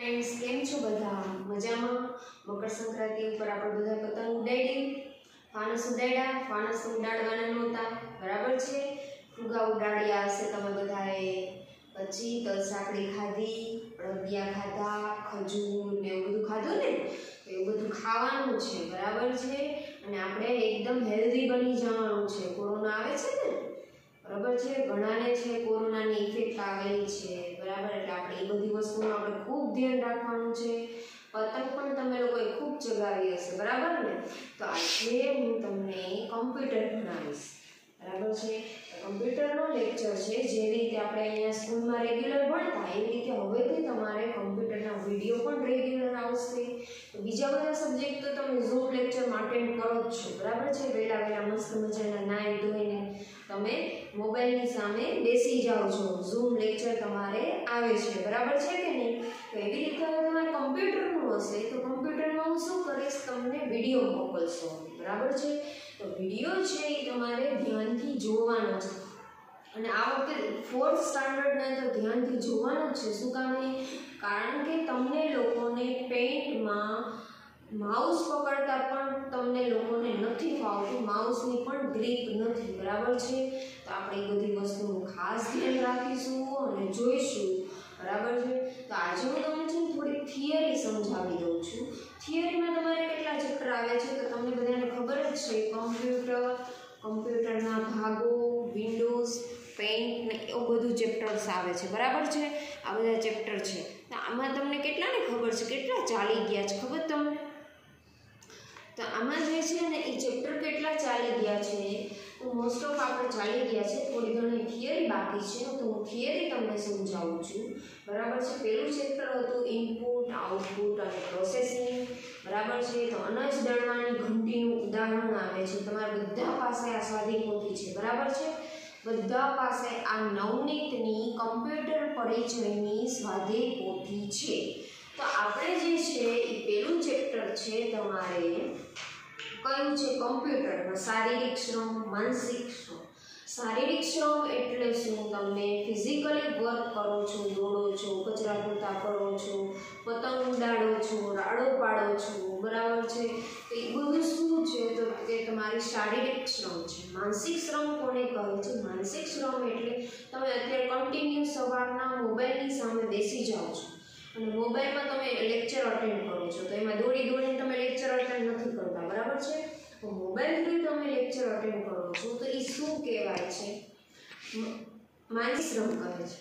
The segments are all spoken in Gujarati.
फ्रेंड्स केम छो बधा मजामां। मकर संक्रांति पर આપણે બધા પતંગ ઉડાડી, ફાનસ ઉડાડ્યા, ફાનસ ઉડાડવાના નહોતા, બરાબર છે। ફુગા ઉડાડ્યા હશે તમે બધાએ, પછી તલ સાંકળી ખાધી, અળદિયા ખાધા, ખજૂર ને એવું બધું ખાધું ને, તો એવું બધું ખાવાનું છે, બરાબર છે। અને આપણે એકદમ હેલ્ધી બની જવાનું છે। કોરોના આવે છે ને, બરાબર છે, ઘણાને છે કોરોનાની ઇફેક્ટ આવેલી છે, બરાબર। એટલે આપણે એ બધી વસ્તુનું આપણે ખૂબ ધ્યાન રાખવાનું છે। પતંગ પણ તમે લોકોએ ખૂબ ચગાવી હશે, બરાબર ને। તો આજે હું તમને કમ્પ્યુટર ભણાવીશ, બરાબર છે। કમ્પ્યુટરનો લેક્ચર છે, જે રીતે આપણે અહીંયા સ્કૂલમાં રેગ્યુલર ભણતા એવી રીતે હવેથી તમારે કમ્પ્યુટરના વિડીયો પણ રેગ્યુલર આવશે। તો બીજા બધા સબ્જેક્ટ તો તમે ઝૂમ લેક્ચરમાં અટેન્ડ કરો જ છો, બરાબર છે। વહેલા મસ્ત મજાના નાઈ ધોઈને તમે મોબાઈલની સામે બેસી જાઓ છો, ઝૂમ લેક્ચર તમારે આવે છે, બરાબર છે કે નહીં। તો એવી રીતે હવે તમારે કમ્પ્યુટરનું હશે તો કમ્પ્યુટરમાં હું શું કરીશ, તમને વિડીયો મોકલશો, બરાબર છે। તો વિડીયો છે એ તમારે ધ્યાનથી જોવાનો છે, અને આ વખતે 4th સ્ટાન્ડર્ડને તો ધ્યાનથી જોવાનું જ છે। શું કામ? કારણ કે તમને લોકોને પેઇન્ટમાં માઉસ પકડતા પણ તમને લોકોને નથી ફાવતું, માઉસની પણ ગ્રીપ નથી, બરાબર છે। તો આપણે એ બધી વસ્તુનું ખાસ ધ્યાન રાખીશું અને જોઈશું, બરાબર છે। તો આજે હું તમને છે થોડી થિયરી સમજાવી દઉં છું। થિયરીમાં તમારે કેટલા ચેપ્ટર આવે છે તો તમને બધાને ખબર જ છે, કમ્પ્યુટરના ભાગો, વિન્ડોઝ, પેઇન્ટ ને એવું બધું ચેપ્ટર્સ આવે છે, બરાબર છે। આ બધા ચેપ્ટર છે, તો આમાં તમને કેટલાને ખબર છે, કેટલા ચાલી ગયા છે ખબર તમને? તો આમાં જે છે ને એ ચેપ્ટર કેટલા ચાલી ગયા છે, તો મોસ્ટ ઓફ આપણે ચાલી ગયા છે, થોડી ઘણી થિયરી બાકી છે, તો હું થિયરી તમને સમજાવું છું, બરાબર છે। પહેલું ચેપ્ટર હતું ઇનપુટ, આઉટપુટ અને પ્રોસેસિંગ, બરાબર છે। તો અનાજ દળવાની ઘંટીનું ઉદાહરણ આવે છે, તમારા બધા પાસે આ સ્વાધ્યાય પોથી છે, બરાબર છે। બધા પાસે આ નવનીતની કમ્પ્યુટર પરિચયની સ્વાધ્યાય પોથી છે। તો આપણે જે છે એ પહેલું ચેપ્ટર છે તમારે કયું છે, કમ્પ્યુટરમાં શારીરિક શ્રમ, માનસિક શ્રમ। શારીરિક શ્રમ એટલે શું? તમે ફિઝિકલી વર્ક કરો છો, દોડો છો, કચરા પોતા કરો છો, પતંગ ઉડાડો છો, રાડો પાડો છો, બરાબર છે। તો એ બધું શું છે, તો તે તમારી શારીરિક શ્રમ છે। માનસિક શ્રમ કોને કહે છે? માનસિક શ્રમ એટલે તમે અત્યારે કન્ટિન્યુ સવારના મોબાઈલની સામે બેસી જાઓ છો અને મોબાઈલમાં તમે લેક્ચર અટેન્ડ કરો છો, તો એમાં દોડીને તમે લેક્ચર અટેન્ડ નથી કરતા, બરાબર છે। તો મોબાઈલથી તમે લેક્ચર અટેન્ડ કરો છો તો એ શું કહેવાય છે? માનસિક શ્રમ કહે છે,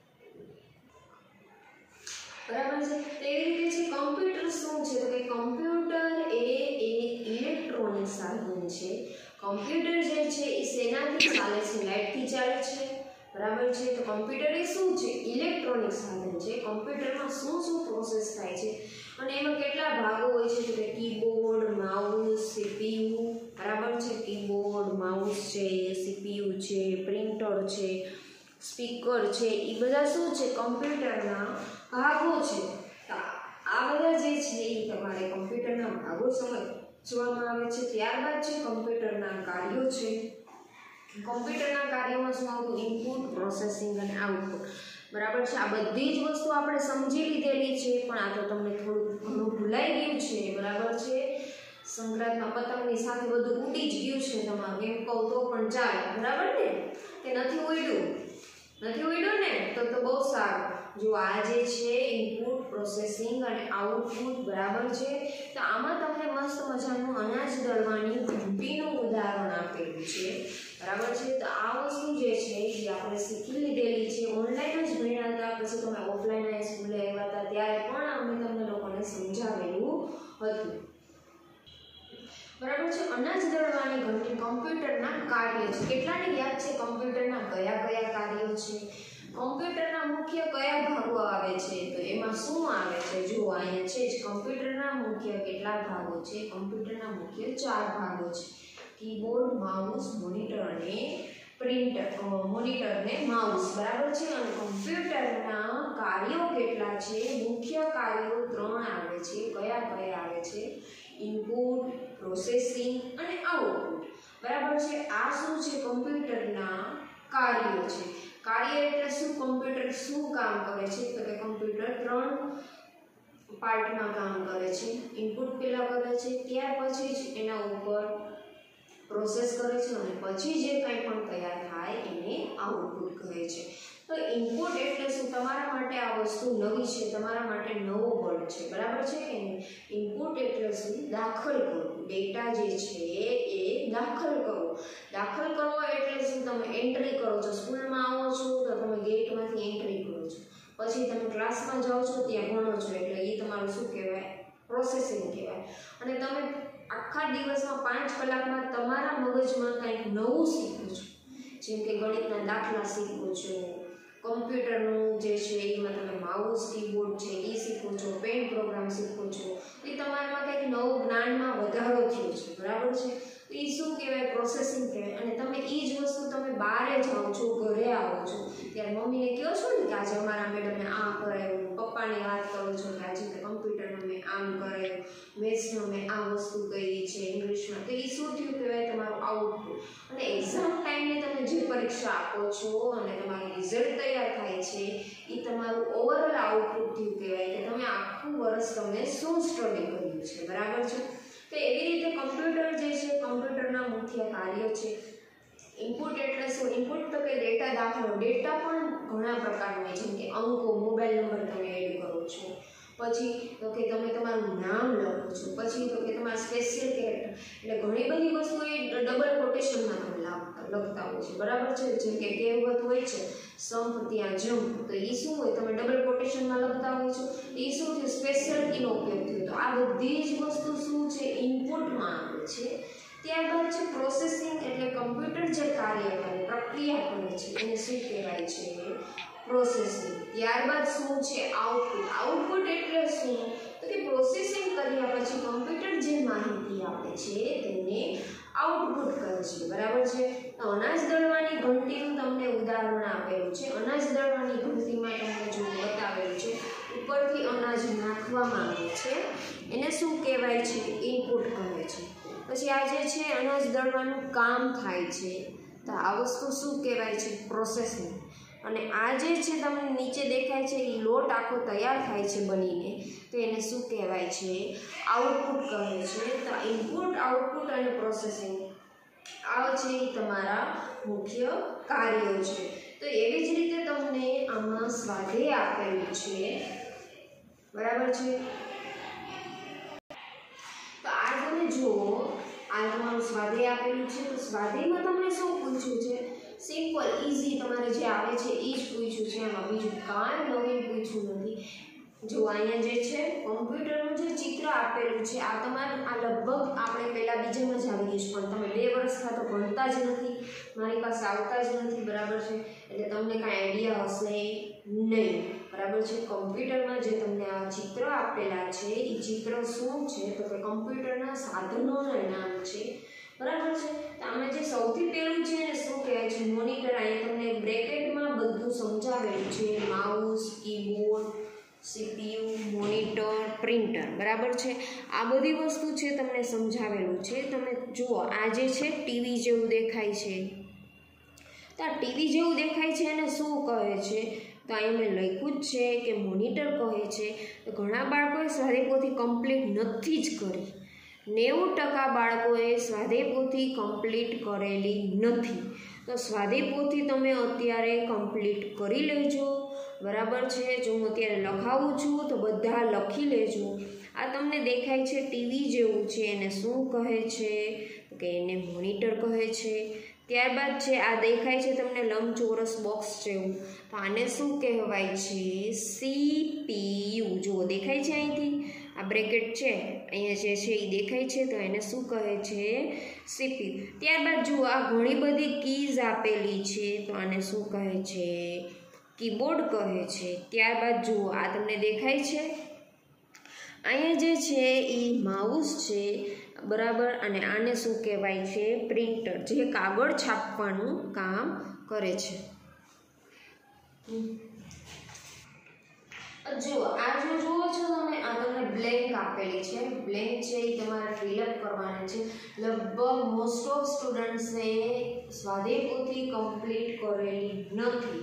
બરાબર છે। તેવી રીતે છે કમ્પ્યુટર શું છે, તો કે કમ્પ્યુટર એ એક ઇલેક્ટ્રોનિક સાધન છે। કમ્પ્યુટર જે છે એ શેનાથી ચાલે છે? લાઇટથી ચાલે છે, બરાબર છે। તો કમ્પ્યુટર એ શું છે? ઇલેક્ટ્રોનિક સાધન છે। કમ્પ્યુટરમાં શું પ્રોસેસ થાય છે અને એમાં કેટલા ભાગો હોય છે, તો કે કીબોર્ડ, માઉસ, સીપીયુ, બરાબર છે। કીબોર્ડ, માઉસ છે, સીપીયુ છે, પ્રિન્ટર છે, સ્પીકર છે, એ બધા શું છે? કમ્પ્યુટરના ભાગો છે। તો આ બધા જે છે એ તમારે કમ્પ્યુટરના ભાગો સમજવામાં આવે છે। ત્યારબાદ છે કમ્પ્યુટરના કાર્યો છે। કમ્પ્યુટરના કાર્યોમાં શું આવતું? ઇનપુટ, પ્રોસેસિંગ અને આઉટપુટ, બરાબર છે। આ બધી જ વસ્તુ આપણે સમજી લીધેલી છે, પણ આ તો તમને થોડું ઘણું ભૂલાઈ ગયું છે, બરાબર છે। સંક્રાંતમાં પતંગની સાથે બધું ઉડી જ ગયું છે તમારું, એમ કહું તો પણ ચાલે, બરાબર ને? કે નથી ઉડ્યું ને, તો બહુ સારું। જો આ જે છે ઇનપુટ, પ્રોસેસિંગ અને આઉટપુટ, બરાબર છે। તો આમાં તમને મસ્ત મજાનું અનાજ દળવાની ઘંટીનું ઉદાહરણ આપેલું છે, બરાબર છે। તો આ વસ્તુ જે છે એ આપણે શીખી લીધેલી છે, ઓનલાઈન જ ભણ્યા હતા, પછી તમે ઓફલાઈન સ્કૂલે આવ્યા હતા ત્યારે પણ અમે તમને લોકોને સમજાવેલું હતું, બરાબર છે। અનાજ દળવાની ઘંટી કમ્પ્યુટરના કાર્ય છે। કેટલાને યાદ છે કમ્પ્યુટરના કયા કાર્યો છે? કમ્પ્યુટરના મુખ્ય કયા ભાગો આવે છે? તો એમાં શું આવે છે? જો અહીંયા છે જ કમ્પ્યુટરના મુખ્ય કેટલા ભાગો છે? કમ્પ્યુટરના મુખ્ય 4 ભાગો છે, કીબોર્ડ, માઉસ, મોનિટર અને માઉસ, બરાબર છે। અને કમ્પ્યુટરના કાર્યો કેટલા છે? મુખ્ય કાર્યો 3 આવે છે। કયા આવે છે? ઇનપુટ, પ્રોસેસિંગ અને આઉટપુટ, બરાબર છે। આ શું છે? કમ્પ્યુટરના કાર્યો છે। કાર્ય એટલે શું? કમ્પ્યુટર શું કામ કરે છે? તો કે કમ્પ્યુટર 3 પાર્ટમાં કામ કરે છે. ઇનપુટ પહેલાં કરે છે, ત્યાર પછી જ એના ઉપર પ્રોસેસ કરે છે અને પછી જે કંઈ પણ તૈયાર થાય એને આઉટપુટ કહે છે. તો ઇનપુટ એટલે શું? તમારા માટે આ વસ્તુ નવી છે, તમારા માટે નવો વર્ડ છે, બરાબર છે કે નહીં? ઇનપુટ એટલે શું? દાખલ કરવું. ડેટા જે છે એ દાખલ કરવો. દાખલ કરવો એટલે શું? તમે એન્ટ્રી કરો છો. સ્કૂલમાં આવો છો તો તમે ગેટમાંથી એન્ટ્રી કરો છો, પછી તમે ક્લાસમાં જાઓ છો, ત્યાં ભણો છો, એટલે એ તમારું શું કહેવાય? પ્રોસેસિંગ કહેવાય. અને તમે આખા દિવસમાં 5 કલાકમાં તમારા મગજમાં કંઈક નવું શીખો છો, જેમ કે ગણિતના દાખલા શીખો છો, કમ્પ્યુટરનું જે છે એમાં તમે માઉસ કીબોર્ડ છે એ શીખો છો, પેન્ટ પ્રોગ્રામ શીખો છો, એ તમારામાં કંઈક નવું જ્ઞાનમાં વધારો થયો છે, બરાબર છે? તો એ શું કહેવાય? પ્રોસેસિંગ કહેવાય. અને તમે એ જ વસ્તુ તમે બહારે જાઓ છો, ઘરે આવો છો, ત્યારે મમ્મીને કહો છો ને કે આજે અમારા મેડમે આ કરાવ્યું, પપ્પાને વાત કરો છો કે આજે કમ્પ્યુટરમાં મેં આમ કરાવ્યું, મેથ્સમાં મેં આ વસ્તુ કરી છે, ઇંગ્લિશમાં. તો એ શું થયું કહેવાય? તમારું આઉટપુટ. અને એક્ઝામ ટાઈમે તમે જે પરીક્ષા આપો છો અને તમારું રિઝલ્ટ તૈયાર થાય છે એ તમારું ઓવરઓલ આઉટપુટ થયું કહેવાય કે તમે આખું વર્ષ તમે શું સ્ટડી કર્યું છે, બરાબર છે? તો એવી રીતે કમ્પ્યુટર જે છે, કમ્પ્યુટરના મુખ્ય કાર્યો છે. ઇનપુટ એટલે શું? ઇનપુટ તો કે ડેટા દાખલો. ડેટા પણ ઘણા પ્રકારના હોય, જેમ કે અંકો, મોબાઈલ નંબર તમે એડ કરો છો, પછી તો કે તમે તમારું નામ લખો છો, પછી તો કે તમારા સ્પેશિયલ કેરેક્ટર, એટલે ઘણી બધી વસ્તુ એ ડબલ કોટેશનમાં તમે લખતા હોય છે, બરાબર છે? જેમ કે કહેવત હોય છે, સંપ ત્યાં જંપ, તો એ શું હોય? તમે ડબલ કોટેશનમાં લખતા હોય છો. એ શું થયું? સ્પેશિયલ કીનો ઉપયોગ થયો. તો આ બધી જ વસ્તુ શું છે? ઇનપુટમાં આવે છે. ત્યારબાદ છે પ્રોસેસિંગ, એટલે કમ્પ્યુટર જે કાર્ય કરે, પ્રક્રિયા કરે છે, એને શું કહેવાય છે? પ્રોસેસિંગ. ત્યારબાદ શું છે? આઉટપુટ. આઉટપુટ એટલે શું? તો કે પ્રોસેસિંગ કર્યા પછી કમ્પ્યુટર જે માહિતી આપે છે તેને આઉટપુટ કહે છે, બરાબર છે? તો અનાજ દળવાની ઘંટીનું તમને ઉદાહરણ આપેલું છે. અનાજ દળવાની ઘંટીમાં તમને જો બતાવેલું છે, ઉપરથી અનાજ નાખવામાં આવે છે, એને શું કહેવાય છે? ઇનપુટ કહે છે. પછી આ જે છે અનાજ દળવાનું કામ થાય છે, તો આ વસ્તુ શું કહેવાય છે? પ્રોસેસિંગ. અને આ જે છે તમને નીચે દેખાય છે એ લોટ આખો તૈયાર થાય છે બનીને, તો એને શું કહેવાય છે? આઉટપુટ કહે છે. તો ઇનપુટ, આઉટપુટ અને પ્રોસેસિંગ આ છે એ તમારા મુખ્ય કાર્યો છે. તો એવી જ રીતે તમને આમાં સ્વાધ્યાય આપેલું છે, બરાબર છે? તો આ તમે જુઓ, આ તમારું સ્વાધ્યાય આપેલું છે. તો સ્વાધ્યાયમાં તમને શું પૂછ્યું છે? સિમ્પલ, ઇઝી તમારે જે આવે છે એ જ પૂછ્યું છે. આમાં બીજું કાંઈ નવીન પૂછ્યું નથી. જો અહીંયા જે છે કમ્પ્યુટરનું જે ચિત્ર આપેલું છે, આ તમારે આ લગભગ આપણે પહેલાં બીજામાં જ આવી ગયું છે, પણ તમે 2 વર્ષથી તો ભણતા જ નથી, મારી પાસે આવતા જ નથી, બરાબર છે? એટલે તમને કાંઈ આઈડિયા હશે નહીં, બરાબર છે? કમ્પ્યુટરમાં જે તમને આ ચિત્ર આપેલા છે એ ચિત્ર શું છે? તો કે કમ્પ્યુટરના સાધનોના નામ છે, બરાબર છે? તો આમાં જે સૌથી પહેલું છે એને શું કહેવાય છે? મોનિટર. અહીંયા તમને બ્રેકેટમાં બધું સમજાવેલું છે, mouse, keyboard, CPU, monitor, printer, બરાબર છે? આ બધી વસ્તુ છે તમને સમજાવેલું છે. તમે જુઓ, આ જે છે ટીવી જેવું દેખાય છે, તો આ ટીવી જેવું દેખાય છે એને શું કહે છે? તો અહીંયા મેં લખ્યું જ છે કે મોનિટર કહે છે. તો ઘણા બાળકોએ સ્વાધ્યાયપોથી કમ્પ્લીટ નથી જ કરી. 90% બાળકોએ સ્વાધ્યાયપોથી કમ્પ્લીટ કરેલી નથી. તો સ્વાધ્યાયપોથી તમે અત્યારે કમ્પ્લીટ કરી લેજો, બરાબર છે? જો હું અત્યારે લખાવું છું તો બધા લખી લેજો. આ તમને દેખાય છે ટીવી જેવું છે, એને શું કહે છે? કે એને મોનિટર કહે છે. ત્યારબાદ છે આ દેખાય છે તમને લંબચોરસ બોક્સ જેવું, તો આને શું કહેવાય છે? CPU. જુઓ દેખાય છે અહીંથી, આ બ્રેકેટ છે અહીંયા જે છે એ દેખાય છે, તો એને શું કહે છે? CPU. ત્યારબાદ જુઓ આ ઘણી બધી કીઝ આપેલી છે, તો આને શું કહે છે? કીબોર્ડ કહે છે. ત્યારબાદ જુઓ આ તમને દેખાય છે, અહીંયા જે છે એ માઉસ છે, બરાબર? અને આને શું કહેવાય છે? પ્રિન્ટર, જે કાગળ છાપવાનું કામ કરે છે. જો આ જો જુઓ છો તમે, આ તમને બ્લેન્ક આપેલી છે. બ્લેન્ક છે એ તમારે ફિલઅપ કરવાની છે. લગભગ મોસ્ટ ઓફ સ્ટુડન્ટ્સને સ્વાધ્યાયપોથી કમ્પ્લીટ કરેલી નથી.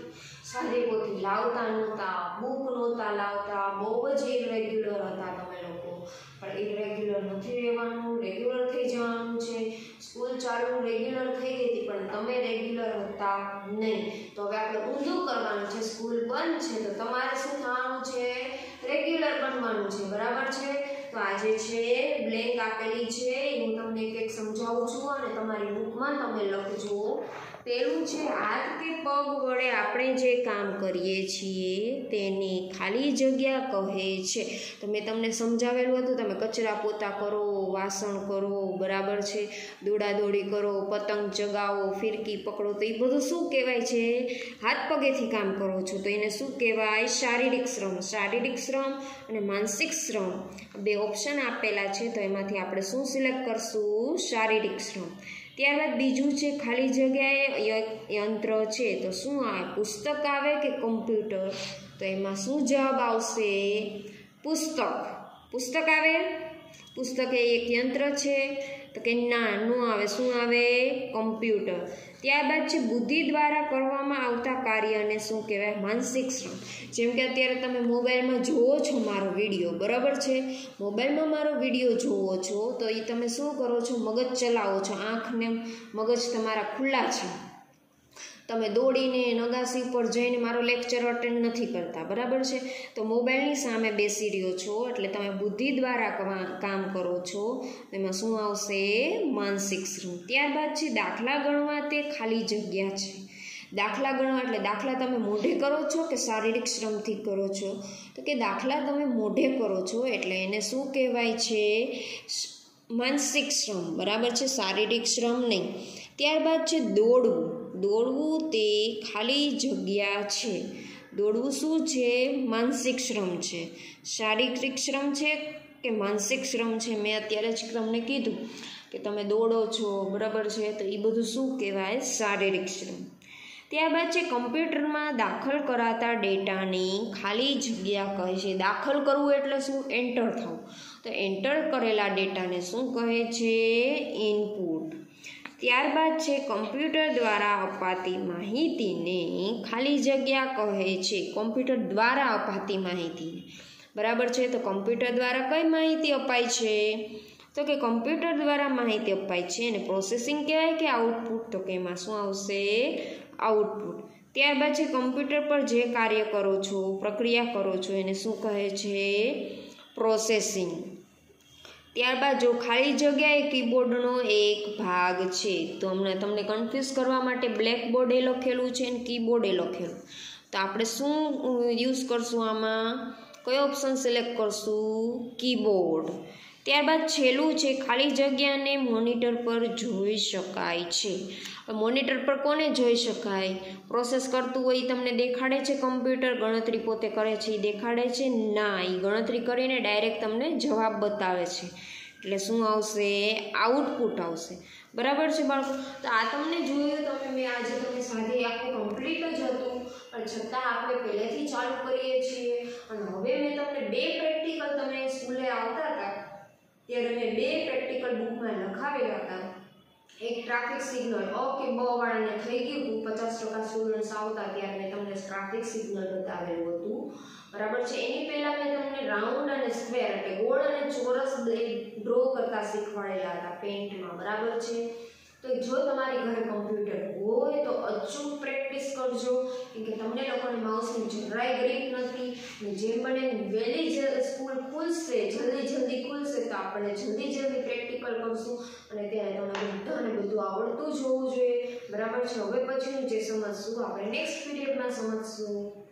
શારીરિકોથી લાવતા નહોતા, બુક નહોતા લાવતા, બહુ જ ઇરેગ્યુલર હતા તમે લોકો. પણ ઇરેગ્યુલર નથી રહેવાનું, રેગ્યુલર થઈ જવાનું છે. સ્કૂલ ચાલુ રેગ્યુલર થઈ ગઈ હતી પણ તમે રેગ્યુલર હતા નહીં. તો હવે આપણે ઊંધું કરવાનું છે. સ્કૂલ બંધ છે તો તમારે શું થવાનું છે? રેગ્યુલર બનવાનું છે. બરાબર છે? તો આજે છે બ્લેન્ક આપેલી છે, હું તમને એક સમજાવું છું અને તમારી બુકમાં તમે લખજો. પહેલું છે હાથ કે પગ વડે આપણે જે કામ કરીએ છીએ તેને ખાલી જગ્યા કહે છે. તો મેં તમને સમજાવેલું હતું, તમે કચરા પોતા કરો, વાસણ કરો, બરાબર છે, દોડાદોડી કરો, પતંગ ચગાવો, ફિરકી પકડો, તો એ બધું શું કહેવાય છે? હાથ પગેથી કામ કરો છો તો એને શું કહેવાય? શારીરિક શ્રમ. શારીરિક શ્રમ અને માનસિક શ્રમ બે ઓપ્શન આપેલા છે, તો એમાંથી આપણે શું સિલેક્ટ કરશું? શારીરિક શ્રમ. ત્યારબાદ બીજું છે ખાલી જગ્યાએ યંત્ર છે તો શું આવે? પુસ્તક આવે કે કમ્પ્યુટર? તો એમાં શું જવાબ આવશે? પુસ્તક. પુસ્તક આવે. પુસ્તક એ એક યંત્ર છે તો કે ના, ન આવે. શું આવે? કમ્પ્યુટર. ત્યારબાદ છે બુદ્ધિ દ્વારા કરવામાં આવતા કાર્યને શું કહેવાય? માનસિક શ્રમ. જેમ કે અત્યારે તમે મોબાઈલમાં જુઓ છો મારો વિડીયો, બરાબર છે, મોબાઈલમાં મારો વિડીયો જુઓ છો તો એ તમે શું કરો છો? મગજ ચલાવો છો, આંખને મગજ તમારા ખુલ્લા છે. તમે દોડીને નગાસી ઉપર જઈને મારો લેક્ચર અટેન્ડ નથી કરતા, બરાબર છે. તો મોબાઈલની સામે બેસી રહ્યો છો એટલે તમે બુદ્ધિ દ્વારા કામ કરો છો. એમાં શું આવશે? માનસિક શ્રમ. ત્યારબાદ છે દાખલા ગણવા તે ખાલી જગ્યા છે. દાખલા ગણવા એટલે દાખલા તમે મોઢે કરો છો કે શારીરિક શ્રમથી કરો છો? તો કે દાખલા તમે મોઢે કરો છો એટલે એને શું કહેવાય છે? માનસિક શ્રમ. બરાબર છે, શારીરિક શ્રમ નહીં. ત્યારબાદ છે દોડવું. દોડવું તે ખાલી જગ્યા છે. દોડવું શું છે? માનસિક શ્રમ છે. શારીરિક શ્રમ છે કે માનસિક શ્રમ છે? મેં અત્યારે જ તમને કીધું કે તમે દોડો છો, બરાબર છે, તો એ બધું શું કહેવાય? શારીરિક શ્રમ. ત્યારબાદ છે કમ્પ્યુટરમાં દાખલ કરાતા ડેટાની ખાલી જગ્યા કહે છે. દાખલ કરવું એટલે શું? એન્ટર થવું. તો એન્ટર કરેલા ડેટાને શું કહે છે? ઇનપુટ. ત્યારબાદ છે કમ્પ્યુટર દ્વારા અપાતી માહિતીને ખાલી જગ્યા કહે છે. કમ્પ્યુટર દ્વારા અપાતી માહિતીને, બરાબર છે, તો કમ્પ્યુટર દ્વારા કઈ માહિતી અપાય છે? તો કે કમ્પ્યુટર દ્વારા માહિતી અપાય છે અને પ્રોસેસિંગ કહેવાય કે આઉટપુટ? તો કે એમાં શું આવશે? આઉટપુટ. ત્યારબાદ છે કમ્પ્યુટર પર જે કાર્ય કરો છો, પ્રક્રિયા કરો છો એને શું કહે છે? પ્રોસેસિંગ. ત્યારબાદ જો ખાલી જગ્યા એ કીબોર્ડનો એક ભાગ છે. તો હમણાં તમને કન્ફ્યુઝ કરવા માટે બ્લેકબોર્ડ એ લખેલું છે અને કીબોર્ડ એ લખેલું. તો આપણે શું યુઝ કરશું આમાં? કયો ઓપ્શન સિલેક્ટ કરશું? કીબોર્ડ. ત્યારબાદ છેલ્લું છે ખાલી જગ્યાને મોનિટર પર જોઈ શકાય છે. મોનિટર પર કોને જોઈ શકાય? પ્રોસેસ કરતું હોય તમને દેખાડે છે કમ્પ્યુટર? ગણતરી પોતે કરે છે એ દેખાડે છે? ના, એ ગણતરી કરીને ડાયરેક્ટ તમને જવાબ બતાવે છે. એટલે શું આવશે? આઉટપુટ આવશે. બરાબર છે બાળકો? તો આ તમને જોયું, તમે મેં આજે તમને સાદી આખું કમ્પ્લીટ જ હતું પણ છતાં આપણે પહેલેથી ચાલુ કરીએ છીએ. અને હવે મેં તમને બે પ્રેક્ટિકલ, તમે સ્કૂલે આવતા હતા ત્યારે મેં બે પ્રેક્ટિકલ બુકમાં લખાવેલા હતા. એક ટ્રાફિક સિગ્નલ, ઓકે, બ વાળાને થઈ ગયું હતું, 50% સ્ટુડન્ટ્સ આવતા ત્યારે મેં તમને ટ્રાફિક સિગ્નલ બતાવેલું હતું, બરાબર છે. એની પહેલા મેં તમને રાઉન્ડ અને સ્ક્વેર એટલે ગોળ અને ચોરસ ડ્રો કરતા શીખવાડેલા હતા પેન્ટમાં, બરાબર છે. તો જો તમારી ઘરે કમ્પ્યુટર હોય તો અચૂક પ્રેક્ટિસ કરજો, કેમ કે તમને લોકોને માઉસની જરાય ગ્રીપ નથી. અને જેમ બને વહેલી સ્કૂલ ખુલશે, જલ્દી ખુલશે તો આપણે જલ્દી પ્રેક્ટિકલ કરશું અને ત્યારે તમારે બધાને બધું આવડતું જ હોવું જોઈએ, બરાબર છે. હવે પછીનું જે સમજશું આપણે નેક્સ્ટ પીરિયડમાં સમજશું.